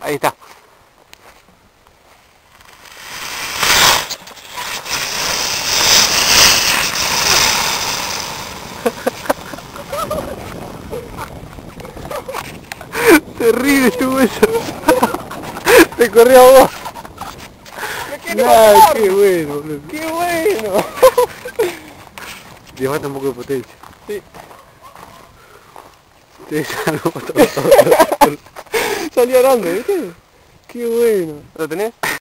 Ahí está. Terrible estuvo eso. Te corrió a vos. Nah, qué bueno, boludo. ¡Qué bueno! Le falta un poco de potencia. Sí. Te salvo todo. Salió grande, ¿viste? Qué bueno. ¿Lo tenés?